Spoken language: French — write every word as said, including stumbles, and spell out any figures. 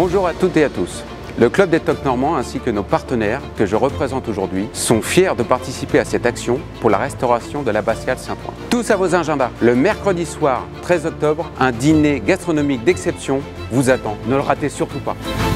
Bonjour à toutes et à tous. Le Club des Tocs Normands ainsi que nos partenaires que je représente aujourd'hui sont fiers de participer à cette action pour la restauration de l'abbatiale Saint-Ouen. Tous à vos agendas, le mercredi soir treize octobre, un dîner gastronomique d'exception vous attend. Ne le ratez surtout pas.